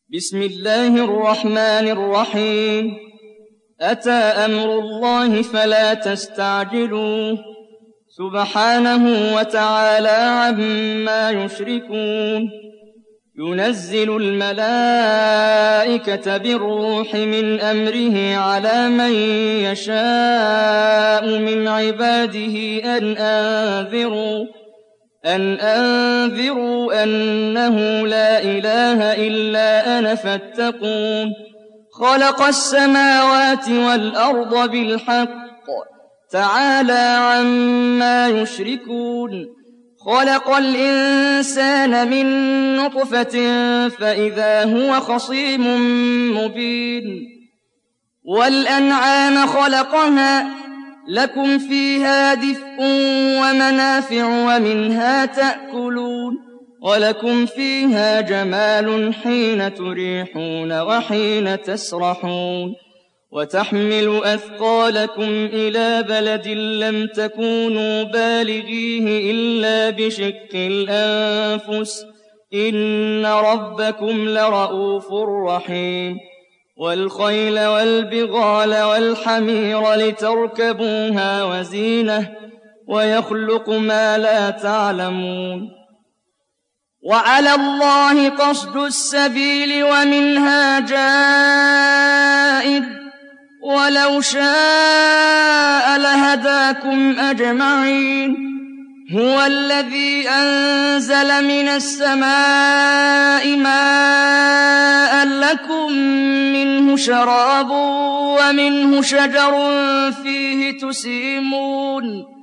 بسم الله الرحمن الرحيم أتى أمر الله فلا تستعجلوه سبحانه وتعالى عما يشركون ينزل الملائكة بالروح من أمره على من يشاء من عباده أن أنذروا أنه لا إله إلا أنا فاتقون خلق السماوات والأرض بالحق تعالى عما يشركون خلق الإنسان من نطفة فإذا هو خصيم مبين والأنعام خلقها لكم فيها دفء ومنافع ومنها تأكلون ولكم فيها جمال حين تريحون وحين تسرحون وتحمل أثقالكم إلى بلد لم تكونوا بالغيه إلا بشق الأنفس إن ربكم لرؤوف رحيم والخيل والبغال والحمير لتركبوها وزينة ويخلق ما لا تعلمون وعلى الله قصد السبيل ومنها جائر ولو شاء لهداكم أجمعين هو الذي أنزل من السماء ماء لكم منه شراب ومنه شجر فيه تسيمون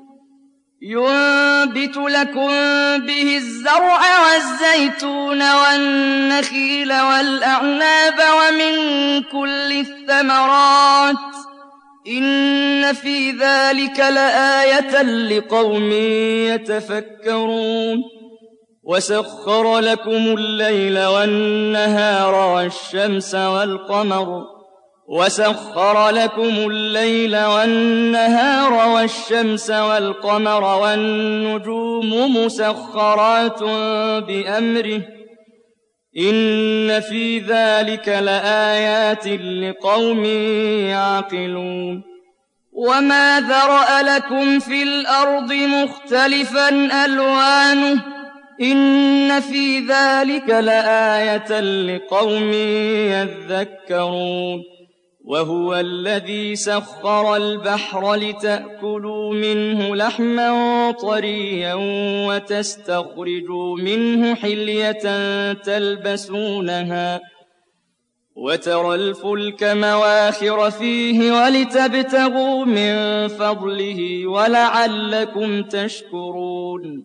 ينبت لكم به الزرع والزيتون والنخيل والأعناب ومن كل الثمرات إن في ذلك لآية لقوم يتفكرون وسخر لكم الليل والنهار والشمس والقمر والنجوم مسخرات بأمره إن في ذلك لآيات لقوم يعقلون وما ذرأ لكم في الأرض مختلفا ألوانه إن في ذلك لآية لقوم يذكرون وهو الذي سخر البحر لتأكلوا منه لحما طريا وتستخرجوا منه حلية تلبسونها وترى الفلك مواخر فيه ولتبتغوا من فضله ولعلكم تشكرون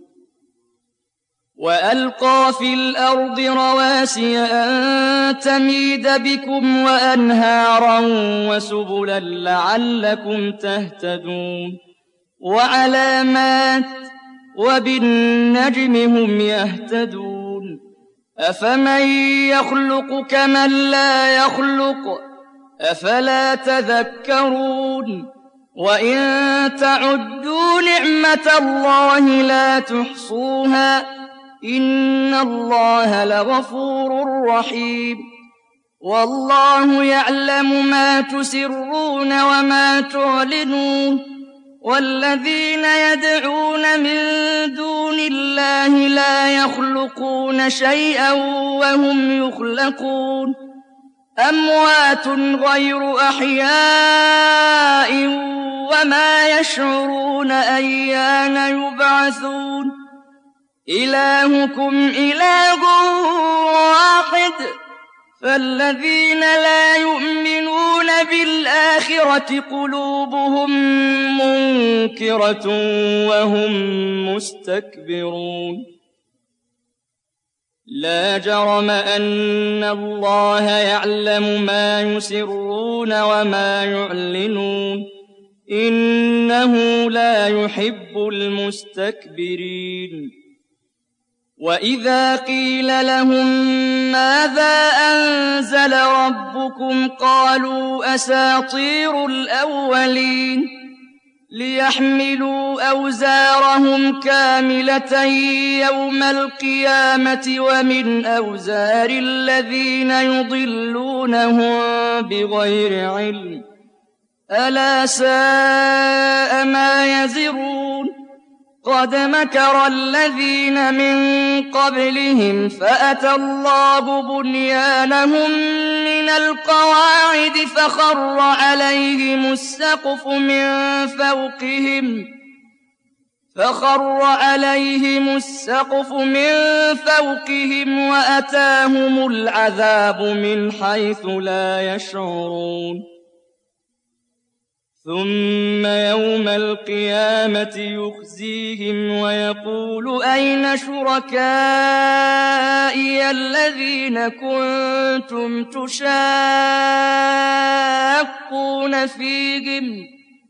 وألقى في الأرض رواسي أن تميد بكم وأنهارا وسبلا لعلكم تهتدون وعلامات وبالنجم هم يهتدون أفمن يخلق كمن لا يخلق أفلا تذكرون وإن تعدوا نعمة الله لا تحصوها إن الله لغفور رحيم والله يعلم ما تسرون وما تعلنون والذين يدعون من دون الله لا يخلقون شيئا وهم يخلقون أموات غير أحياء وما يشعرون أيان يبعثون إلهكم إله واحد فالذين لا يؤمنون بالآخرة قلوبهم منكرة وهم مستكبرون لا جرم أن الله يعلم ما يسرون وما يعلنون إنه لا يحب المستكبرين وإذا قيل لهم ماذا أنزل ربكم قالوا أساطير الأولين ليحملوا أوزارهم كاملة يوم القيامة ومن أوزار الذين يضلونهم بغير علم ألا ساء ما يزرون قد مكر الذين من قبلهم فأتى الله بنيانهم من القواعد فخر عليهم السقف من فوقهم وأتاهم العذاب من حيث لا يشعرون ثم يوم القيامة يخزيهم ويقول أين شركائي الذين كنتم تشاقون فيهم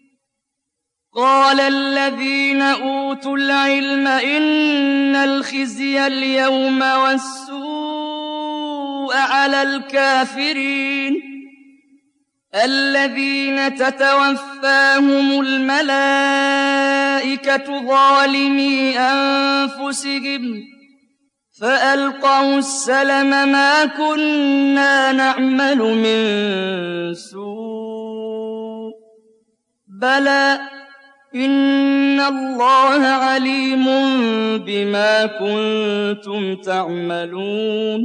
قال الذين أوتوا العلم إن الخزي اليوم والسوء على الكافرين الذين تتوفاهم الملائكة ظالمي أنفسهم فألقوا السلم ما كنا نعمل من سوء بلى إن الله عليم بما كنتم تعملون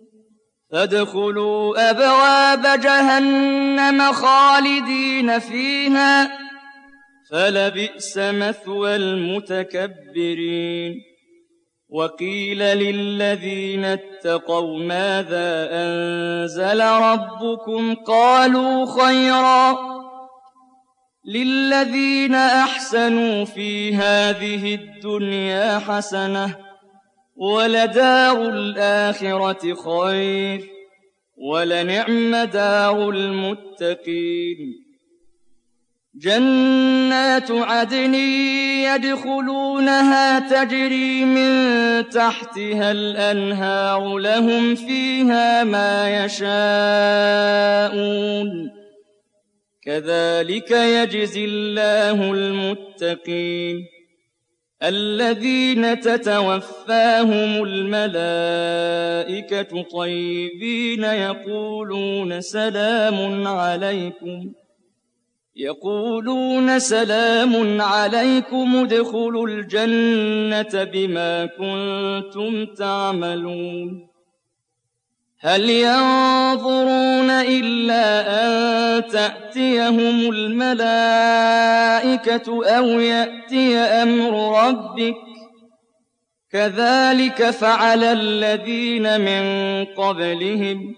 فادخلوا أبواب جهنم خالدين فيها فلبئس مثوى المتكبرين وقيل للذين اتقوا ماذا أنزل ربكم قالوا خيرا للذين أحسنوا في هذه الدنيا حسنة ولدار الآخرة خير ولنعم دار المتقين جنات عدن يدخلونها تجري من تحتها الأنهار لهم فيها ما يشاءون كذلك يجزي الله المتقين الذين تتوفاهم الملائكة طيبين يقولون سلام عليكم ادخلوا الجنة بما كنتم تعملون هل ينظرون إلا أن تأتيهم الملائكة أو يأتي أمر ربك كذلك فعل الذين من قبلهم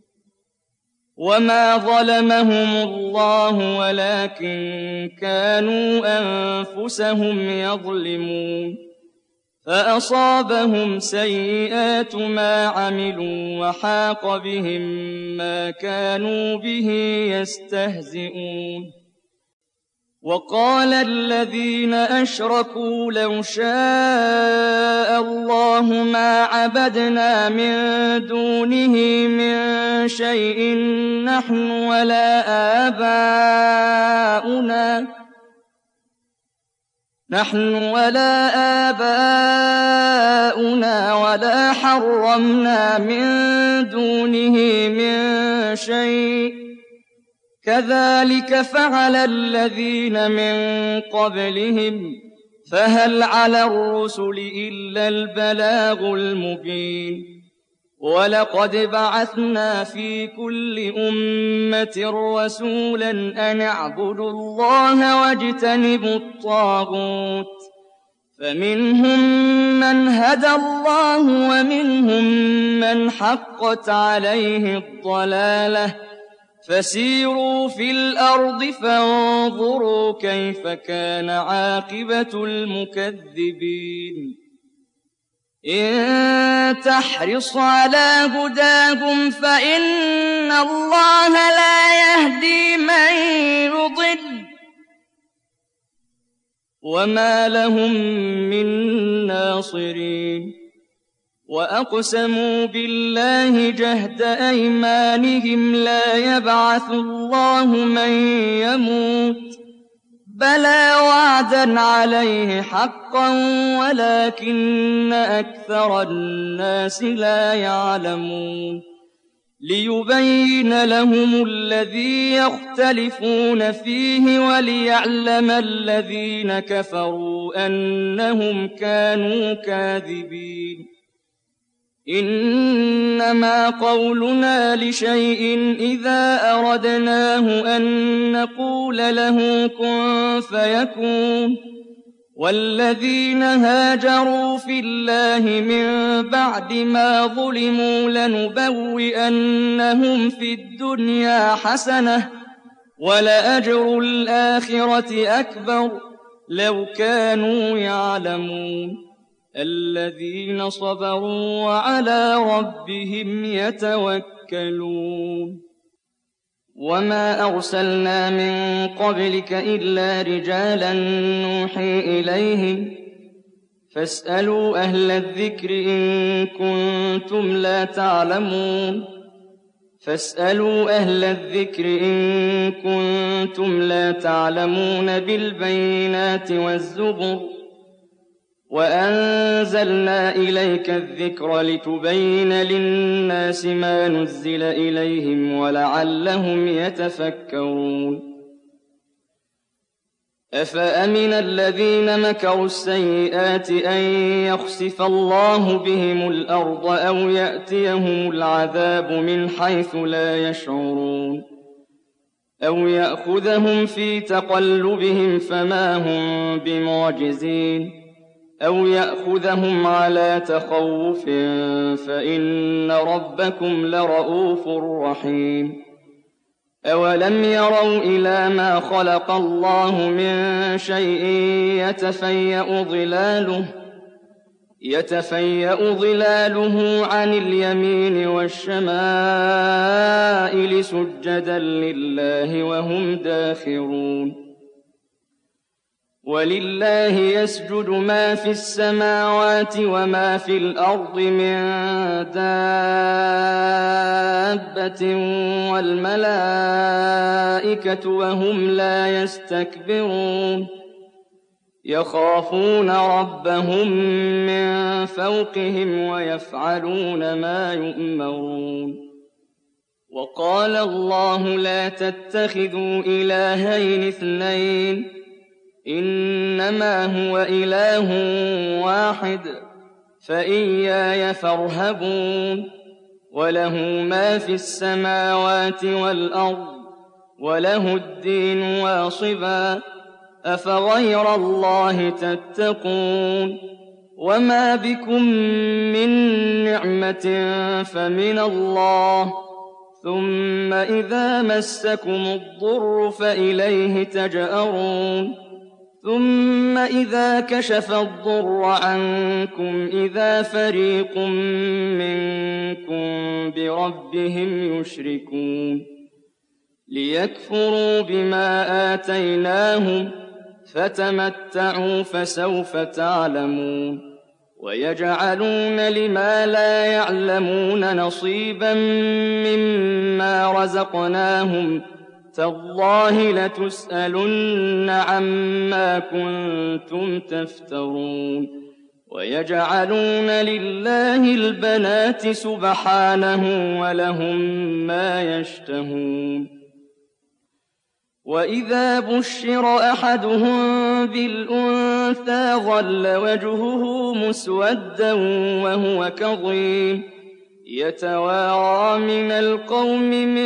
وما ظلمهم الله ولكن كانوا أنفسهم يظلمون فأصابهم سيئات ما عملوا وحاق بهم ما كانوا به يستهزئون وقال الذين أشركوا لو شاء الله ما عبدنا من دونه من شيء نحن ولا آباؤنا ولا حرمنا من دونه من شيء كذلك فعل الذين من قبلهم فهل على الرسل إلا البلاغ المبين ولقد بعثنا في كل أمة رسولا أن اعبدوا الله واجتنبوا الطاغوت فمنهم من هدى الله ومنهم من حقت عليه الضلالة فسيروا في الأرض فانظروا كيف كان عاقبة المكذبين إن تحرص على هداهم فإن الله لا يهدي من يضل وما لهم من ناصرين وأقسموا بالله جهد أيمانهم لا يبعث الله من يموت بَلَىٰ وَعْدًا عَلَيْهِ حَقًّا وَلَٰكِنَّ أَكْثَرَ النَّاسِ لَا يَعْلَمُونَ لِيُبَيِّنَ لَهُمُ الَّذِي يَخْتَلِفُونَ فِيهِ وَلِيَعْلَمَ الَّذِينَ كَفَرُوا أَنَّهُمْ كَانُوا كَاذِبِينَ إِنَّمَا قَوْلُنَا لِشَيْءٍ إِذَا أَرَدْنَاهُ أَن نَّقُولَ لَهُ كُن فَيَكُونُ وَالَّذِينَ هَاجَرُوا فِي اللَّهِ مِن بَعْدِ مَا ظُلِمُوا لَنُبَوِّئَنَّهُمْ فِي الدُّنْيَا حَسَنَةً ۖ وَلَأَجْرُ الْآخِرَةِ أَكْبَرُ ۚ لَوْ كَانُوا يَعْلَمُونَ الَّذِينَ صَبَرُوا وَعَلَىٰ رَبِّهِمْ يَتَوَكَّلُونَ وَمَا أَرْسَلْنَا مِن قَبْلِكَ إِلَّا رِجَالًا نُّوحِي إِلَيْهِمْ ۖ فَاسْأَلُوا أَهْلَ الذِّكْرِ إِن كُنتُمْ لَا تَعْلَمُونَ بِالْبَيِّنَاتِ وَالزُّبُرِ ۗ وَأَنزَلْنَا إِلَيْكَ الذِّكْرَ لِتُبَيِّنَ لِلنَّاسِ مَا نُزِّلَ إِلَيْهِمْ وَلَعَلَّهُمْ يَتَفَكَّرُونَ أَفَأَمِنَ الَّذِينَ مَكَرُوا السَّيِّئَاتِ أَن يَخْسِفَ اللَّهُ بِهِمُ الْأَرْضَ أَوْ يَأْتِيَهُمُ الْعَذَابُ مِنْ حَيْثُ لَا يَشْعُرُونَ أَوْ يَأْخُذَهُمْ فِي تَقَلُّبِهِمْ فَمَا هُم بِمُعْجِزِينَ أَوْ يَأْخُذَهُمْ عَلَىٰ تَخَوُّفٍ فَإِنَّ رَبَّكُمْ لَرَءُوفٌ رَّحِيمٌ أَوَلَمْ يَرَوْا إِلَىٰ مَا خَلَقَ اللَّهُ مِن شَيْءٍ يَتَفَيَّأُ ظِلَالُهُ عَنِ الْيَمِينِ وَالشَّمَائِلِ سُجَّدًا لِّلَّهِ وَهُمْ دَاخِرُونَ وَلِلَّهِ يَسْجُدُ مَا فِي السَّمَاوَاتِ وَمَا فِي الْأَرْضِ مِن دَابَّةٍ وَالْمَلَائِكَةُ وَهُمْ لَا يَسْتَكْبِرُونَ يَخَافُونَ رَبَّهُم مِّن فَوْقِهِمْ وَيَفْعَلُونَ مَا يُؤْمَرُونَ وَقَالَ اللَّهُ لَا تَتَّخِذُوا إِلَٰهَيْنِ اثْنَيْنِ إِنَّمَا هُوَ إِلَٰهٌ وَاحِدٌ فَإِيَّايَ فَارْهَبُونِ وَلَهُ مَا فِي السَّمَاوَاتِ وَالْأَرْضِ وَلَهُ الدِّينُ وَاصِبًا أَفَغَيْرَ اللَّهِ تَتَّقُونَ وَمَا بِكُم مِّن نِّعْمَةٍ فَمِنَ اللَّهِ ۖ ثُمَّ إِذَا مَسَّكُمُ الضُّرُّ فَإِلَيْهِ تَجْأَرُونَ ثُمَّ إِذَا كَشَفَ الضُّرَّ عَنكُمْ إِذَا فَرِيقٌ مِّنكُم بِرَبِّهِمْ يُشْرِكُونَ لِيَكْفُرُوا بِمَا آتَيْنَاهُمْ فَتَمَتَّعُوا فَسَوْفَ تَعْلَمُونَ وَيَجْعَلُونَ لِمَا لَا يَعْلَمُونَ نَصِيبًا مِّمَّا رَزَقْنَاهُمْ ۗ تَاللَّهِ لَتُسْأَلُنَّ عَمَّا كُنتُمْ تَفْتَرُونَ وَيَجْعَلُونَ لِلَّهِ الْبَنَاتِ سُبْحَانَهُ وَلَهُم مَّا يَشْتَهُونَ وَإِذَا بُشِّرَ أَحَدُهُم بِالْأُنثَىٰ ظَلَّ وَجْهُهُ مُسْوَدًّا وَهُوَ كَظِيمٌ يَتَوَارَىٰ مِنَ الْقَوْمِ مِن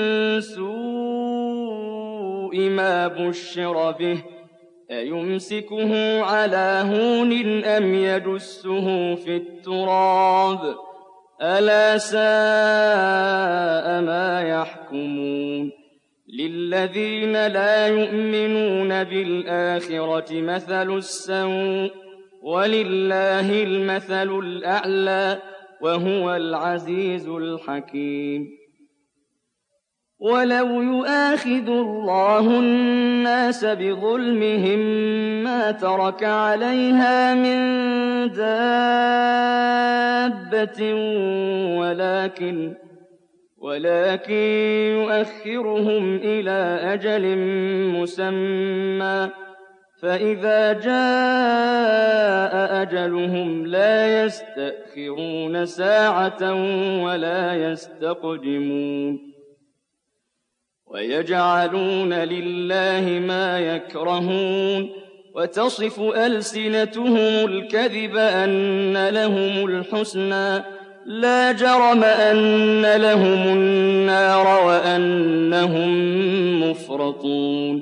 سُوءِ مَا بُشِّرَ بِهِ أَيُمْسِكُهُ عَلَىٰ هُونٍ أَمْ يَدُسُّهُ فِي التُّرَابِ ۗ أَلَا سَاءَ مَا يَحْكُمُونَ لِلَّذِينَ لَا يُؤْمِنُونَ بِالْآخِرَةِ مَثَلُ السَّوْءِ ۖ وَلِلَّهِ الْمَثَلُ الْأَعْلَىٰ ۚ وَهُوَ الْعَزِيزُ الْحَكِيمُ وَلَوْ يُؤَاخِذُ اللَّهُ النَّاسَ بِظُلْمِهِم مَّا تَرَكَ عَلَيْهَا مِن دَابَّةٍ وَلَٰكِن يُؤَخِّرُهُمْ إِلَىٰ أَجَلٍ مُّسَمًّى فإذا جاء أجلهم لا يستأخرون ساعة ولا يستقدمون ويجعلون لله ما يكرهون وتصف ألسنتهم الكذب أن لهم الحسنى لا جرم أن لهم النار وأنهم مفرطون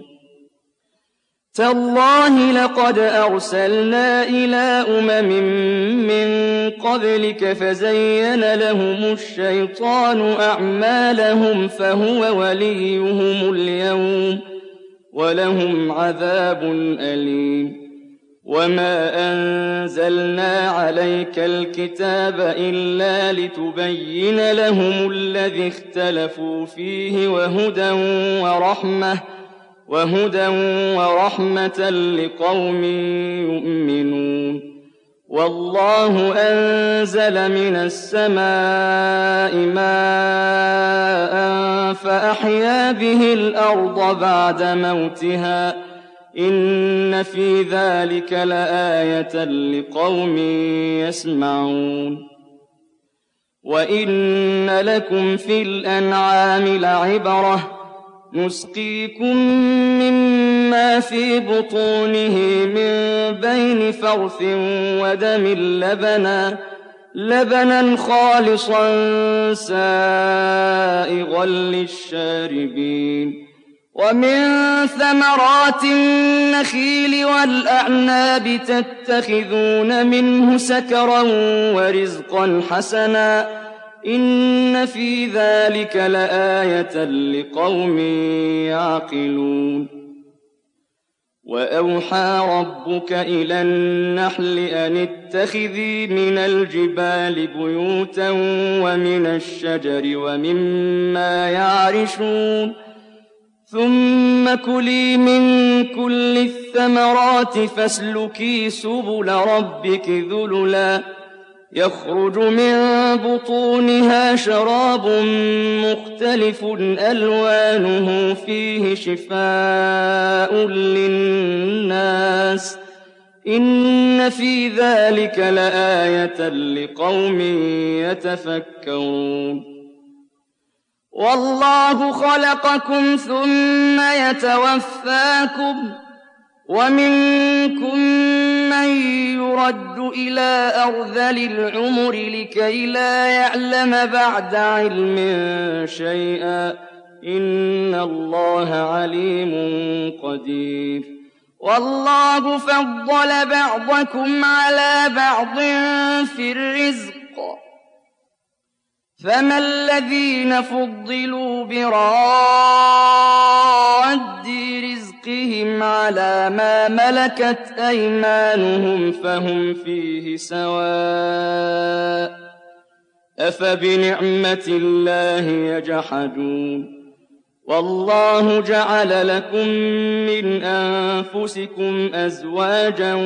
تالله لقد أرسلنا إلى من قبلك فزين لهم الشيطان أعمالهم فهو وليهم اليوم ولهم عذاب أليم وما أنزلنا عليك الكتاب إلا لتبين لهم الذي اختلفوا فيه وهدى ورحمة لقوم يؤمنون والله أنزل من السماء ماء فأحيا به الأرض بعد موتها إن في ذلك لآية لقوم يسمعون وإن لكم في الأنعام لعبرة نسقيكم مما في بطونه من بين فرث ودم لبنا خالصا سائغا للشاربين ومن ثمرات النخيل والأعناب تتخذون منه سكرا ورزقا حسنا إن في ذلك لآية لقوم يعقلون وأوحى ربك إلى النحل أن اتخذي من الجبال بيوتا ومن الشجر ومما يعرشون ثم كلي من كل الثمرات فاسلكي سبل ربك ذللا يخرج من بطونها شراب مختلف ألوانه فيه شفاء للناس إن في ذلك لآية لقوم يتفكرون والله خلقكم ثم يتوفاكم ومنكم من يرد إلى أرذل العمر لكي لا يعلم بعد علم شيئا إن الله عليم قدير والله فضل بعضكم على بعض في الرزق فما الذين فضلوا براد رزقهم على ما ملكت أيمانهم فهم فيه سواء أفبنعمة الله يجحدون والله جعل لكم من أنفسكم أزواجا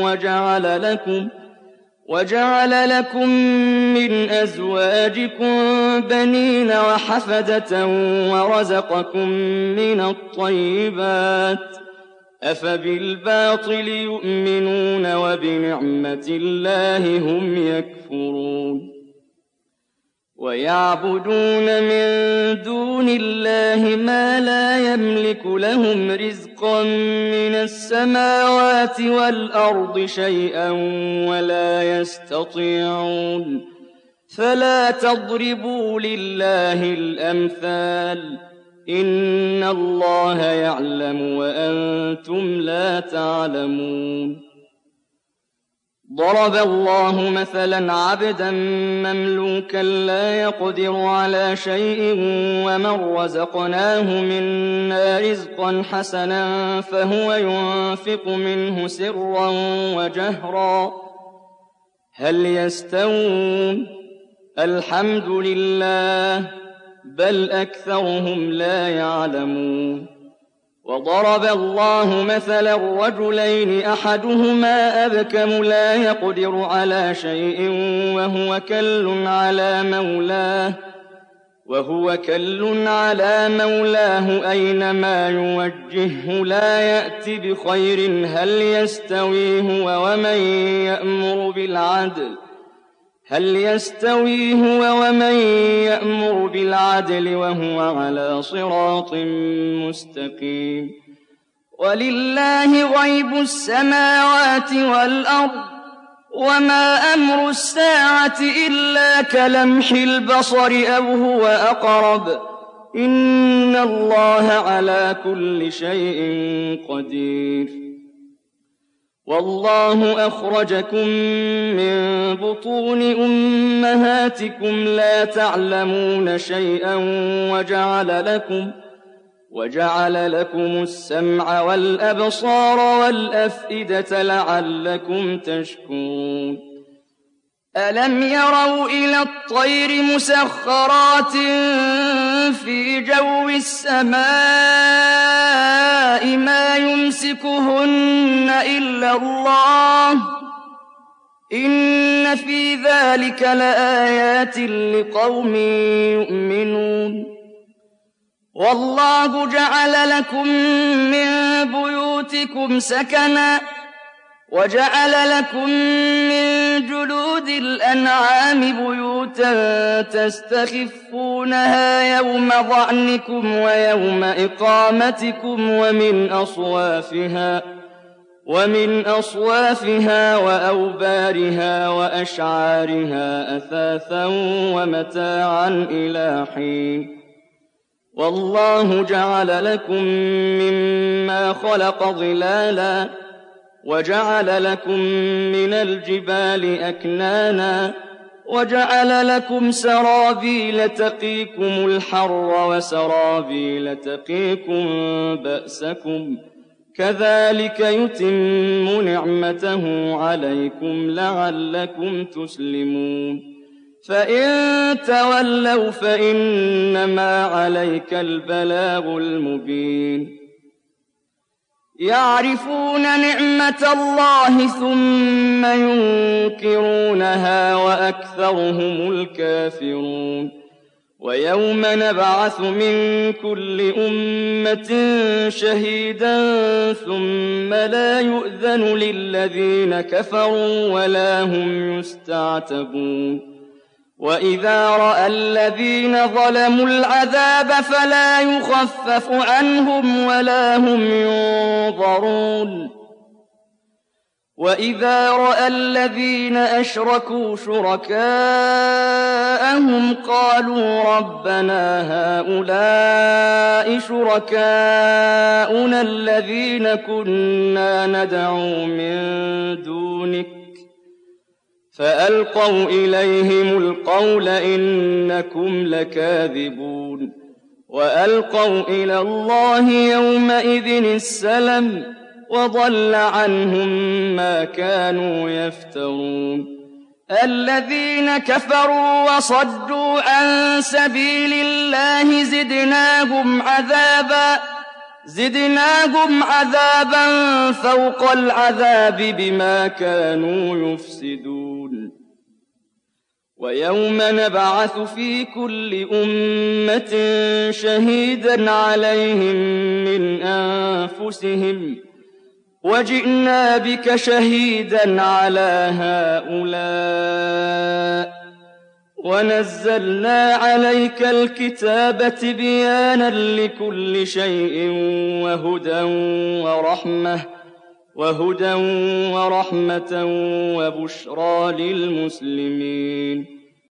وجعل لكم من أزواجكم بنين وحفدة ورزقكم من الطيبات أفبالباطل يؤمنون وبنعمة الله هم يكفرون ويعبدون من دون الله ما لا يملك لهم رزقا من السماوات والأرض شيئا ولا يستطيعون فلا تضربوا لله الأمثال إن الله يعلم وأنتم لا تعلمون ضرب الله مثلا عبدا مملوكا لا يقدر على شيء ومن رزقناه منا رزقا حسنا فهو ينفق منه سرا وجهرا هل يستوون الحمد لله بل أكثرهم لا يعلمون وضرب الله مثلا رجلين أحدهما أبكم لا يقدر على شيء وهو كل على مولاه وهو كل على مولاه أينما يوجهه لا يأت بخير هل يستوي هو ومن يأمر بالعدل وهو على صراط مستقيم ولله غيب السماوات والأرض وما أمر الساعة إلا كلمح البصر أو هو أقرب إن الله على كل شيء قدير والله أخرجكم من بطون أمهاتكم لا تعلمون شيئا وجعل لكم السمع والأبصار والأفئدة لعلكم تشكرون ألم يروا إلى الطير مسخرات في جو السماء ما يمسكهن إلا الله إن في ذلك لآيات لقوم يؤمنون والله جعل لكم من بيوتكم سكنا وجعل لكم من جلود الأنعام بيوتا تستخفونها يوم ظعنكم ويوم إقامتكم ومن أصوافها وأوبارها وأشعارها أثاثا ومتاعا إلى حين والله جعل لكم مما خلق ظلالا وجعل لكم من الجبال أكنانا وجعل لكم سرابيل تقيكم الحر وسرابيل تقيكم بأسكم كذلك يتم نعمته عليكم لعلكم تسلمون فإن تولوا فإنما عليك البلاغ المبين يعرفون نعمة الله ثم ينكرونها وأكثرهم الكافرون ويوم نبعث من كل أمة شهيدا ثم لا يؤذن للذين كفروا ولا هم يستعتبون وإذا رأى الذين ظلموا العذاب فلا يخفف عنهم ولا هم ينظرون وإذا رأى الذين أشركوا شركاءهم قالوا ربنا هؤلاء شركاؤنا الذين كنا ندعو من دونك فألقوا إليهم القول إنكم لكاذبون وألقوا إلى الله يومئذ السلم وضل عنهم ما كانوا يفترون الذين كفروا وصدوا عن سبيل الله زدناهم عذابا فوق العذاب بما كانوا يفسدون ويوم نبعث في كل أمة شهيدا عليهم من أنفسهم وجئنا بك شهيدا على هؤلاء ونزلنا عليك الكتاب تبيانا لكل شيء وهدى ورحمة وبشرى للمسلمين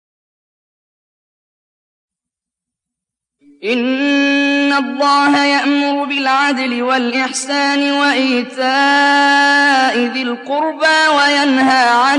إن الله يأمر بالعدل والإحسان وإيتاء ذي القربى وينهى عن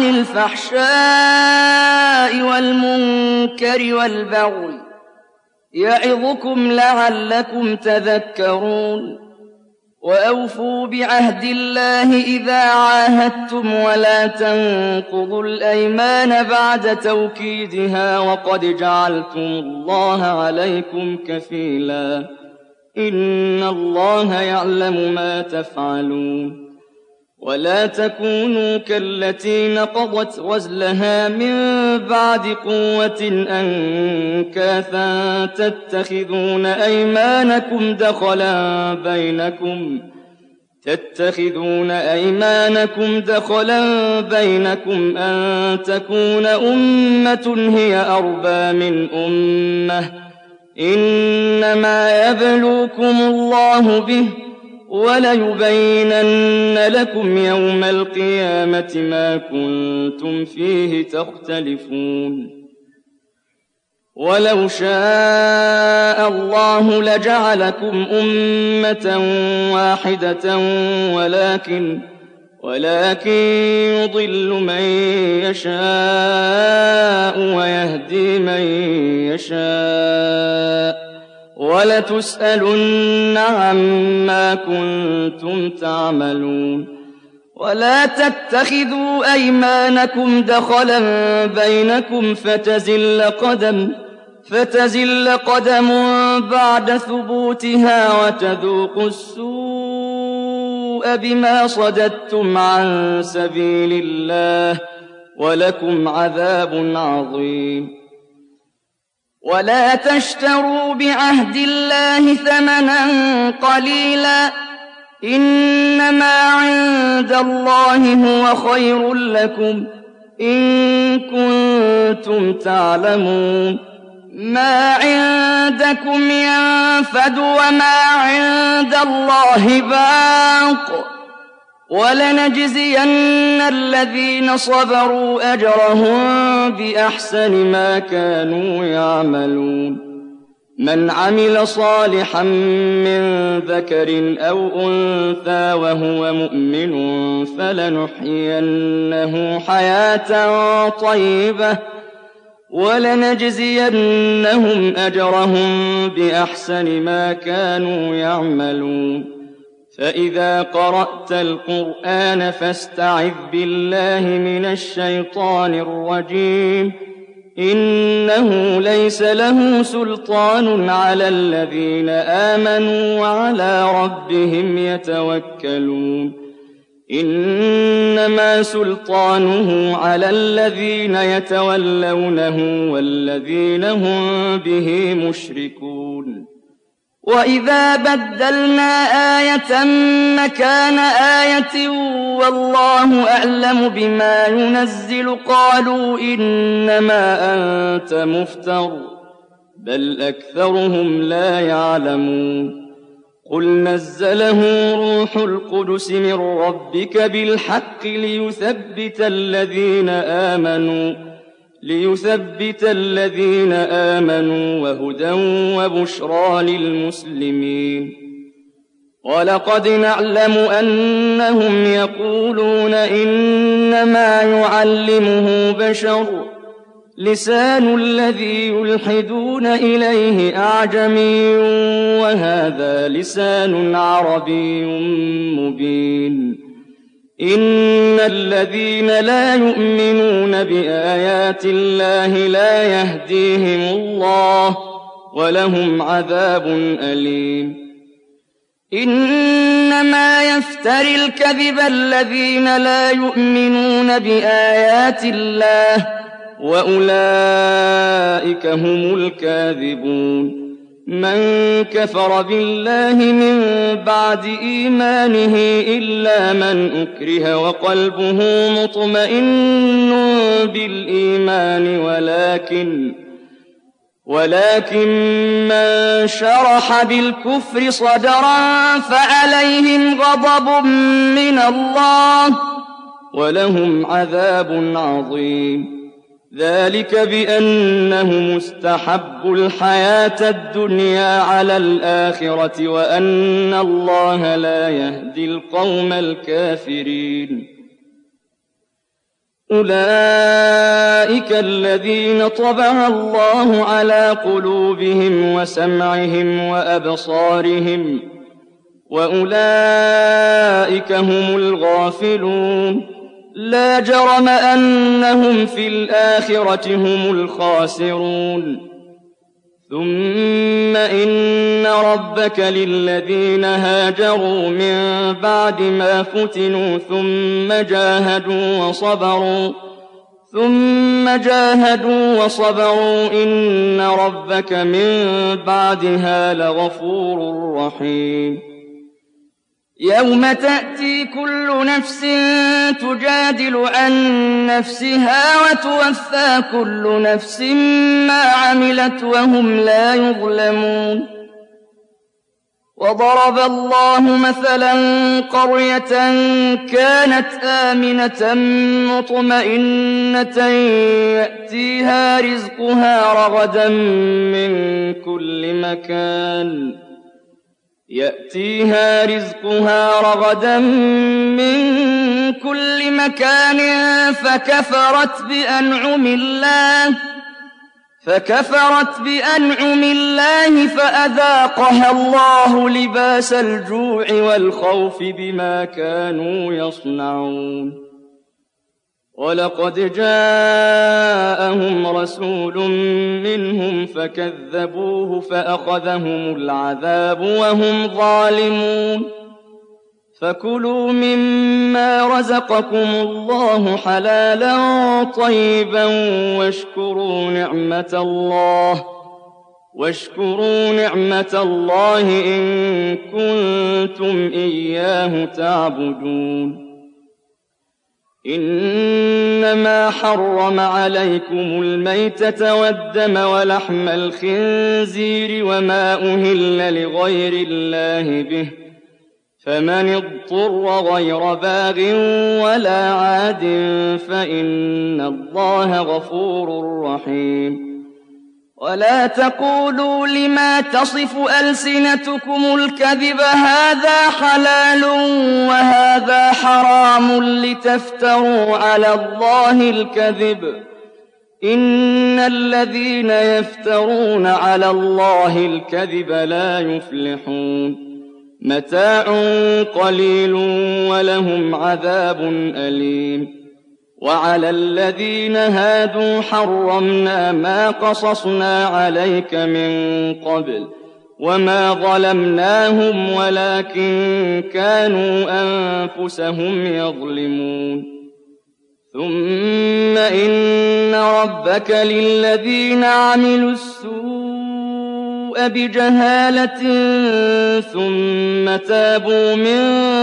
الفحشاء والمنكر والبغي يعظكم لعلكم تذكرون وأوفوا بعهد الله إذا عاهدتم ولا تنقضوا الأيمان بعد توكيدها وقد جعلتم الله عليكم كفيلا إن الله يعلم ما تفعلون ولا تكونوا كالتي نقضت غزلها من بعد قوة أنكاثا تتخذون أيمانكم دخلا بينكم أن تكون أمة هي أربى من أمة إنما يبلوكم الله به وليبينن لكم يوم القيامة ما كنتم فيه تختلفون ولو شاء الله لجعلكم أمة واحدة ولكن يضل من يشاء ويهدي من يشاء ولتسألن عما كنتم تعملون ولا تتخذوا أيمانكم دخلا بينكم فتزل قدم بعد ثبوتها وتذوقوا السوء بما صددتم عن سبيل الله ولكم عذاب عظيم ولا تشتروا بعهد الله ثمنا قليلا إنما عند الله هو خير لكم إن كنتم تعلمون ما عندكم ينفد وما عند الله باق ولنجزين الذين صبروا أجرهم بأحسن ما كانوا يعملون من عمل صالحا من ذكر أو أنثى وهو مؤمن فلنحيينه حياة طيبة ولنجزينهم أجرهم بأحسن ما كانوا يعملون فإذا قرأت القرآن فاستعذ بالله من الشيطان الرجيم إنه ليس له سلطان على الذين آمنوا وعلى ربهم يتوكلون إنما سلطانه على الذين يتولونه والذين هم به مشركون وإذا بدلنا آية مكان آية والله أعلم بما ينزل قالوا إنما أنت مفتر بل أكثرهم لا يعلمون قل نزله روح القدس من ربك بالحق ليثبت الذين آمنوا وهدى وبشرى للمسلمين ولقد نعلم أنهم يقولون إنما يعلمه بشر لسان الذي يلحدون إليه أعجمي وهذا لسان عربي مبين إن الذين لا يؤمنون بآيات الله لا يهديهم الله ولهم عذاب أليم إنما يفتري الكذب الذين لا يؤمنون بآيات الله وأولئك هم الكاذبون من كفر بالله من بعد إيمانه إلا من أكره وقلبه مطمئن بالإيمان ولكن من شرح بالكفر صدرا فعليهم غضب من الله ولهم عذاب عظيم ذلك بأنهم استحبوا الحياة الدنيا على الآخرة وأن الله لا يهدي القوم الكافرين أولئك الذين طبع الله على قلوبهم وسمعهم وأبصارهم وأولئك هم الغافلون لا جرم أنهم في الآخرة هم الخاسرون ثم إن ربك للذين هاجروا من بعد ما فتنوا ثم جاهدوا وصبروا إن ربك من بعدها لغفور رحيم يوم تأتي كل نفس تجادل عن نفسها وتوفى كل نفس ما عملت وهم لا يظلمون وضرب الله مثلا قرية كانت آمنة مطمئنة يأتيها رزقها رغدا من كل مكان فكفرت بأنعم الله فأذاقها الله لباس الجوع والخوف بما كانوا يصنعون ولقد جاءهم رسول منهم فكذبوه فأخذهم العذاب وهم ظالمون فكلوا مما رزقكم الله حلالا طيبا واشكروا نعمة الله إن كنتم إياه تعبدون إنما حرم عليكم الميتة والدم ولحم الخنزير وما أهل لغير الله به فمن اضطر غير باغ ولا عاد فإن الله غفور رحيم ولا تقولوا لما تصف ألسنتكم الكذب هذا حلال وهذا حرام لتفتروا على الله الكذب إن الذين يفترون على الله الكذب لا يفلحون متاع قليل ولهم عذاب أليم وعلى الذين هادوا حرمنا ما قصصنا عليك من قبل وما ظلمناهم ولكن كانوا أنفسهم يظلمون ثم إن ربك للذين عملوا السوء بجهالة ثم تابوا من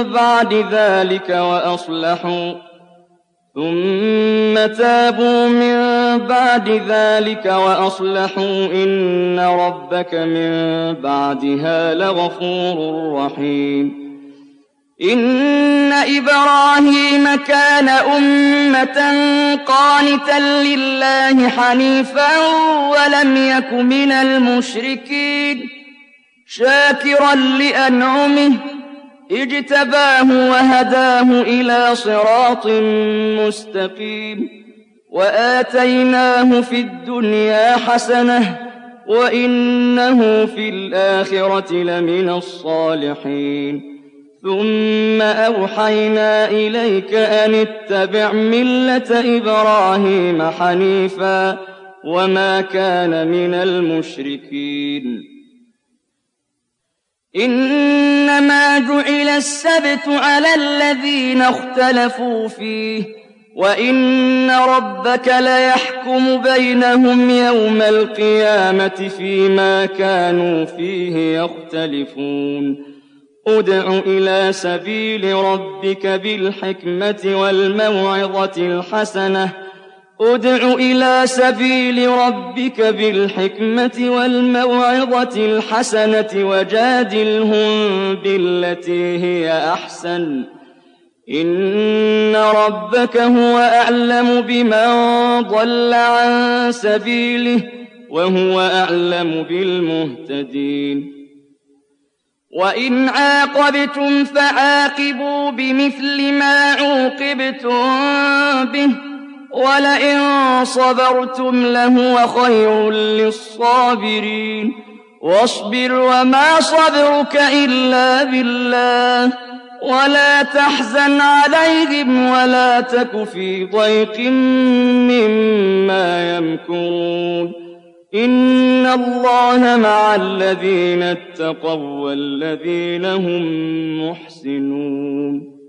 بعد ذلك وأصلحوا إن ربك من بعدها لغفور رحيم إن إبراهيم كان أمة قانتا لله حنيفا ولم يك من المشركين شاكرا لأنعمه اجتباه وهداه إلى صراط مستقيم وآتيناه في الدنيا حسنة وإنه في الآخرة لمن الصالحين ثم أوحينا إليك أن اتبع ملة إبراهيم حنيفا وما كان من المشركين إنما جعل السبت على الذين اختلفوا فيه وإن ربك ليحكم بينهم يوم القيامة فيما كانوا فيه يختلفون ادع إلى سبيل ربك بالحكمة والموعظة الحسنة وجادلهم بالتي هي أحسن إن ربك هو أعلم بمن ضل عن سبيله وهو أعلم بالمهتدين وإن عاقبتم فعاقبوا بمثل ما عوقبتم به ولئن صبرتم لهو خير للصابرين واصبر وما صبرك إلا بالله ولا تحزن عليهم ولا تك في ضيق مما يمكرون إِنَّ اللَّهَ مَعَ الَّذِينَ اتَّقَوا وَّالَّذِينَ هُم مُّحْسِنُونَ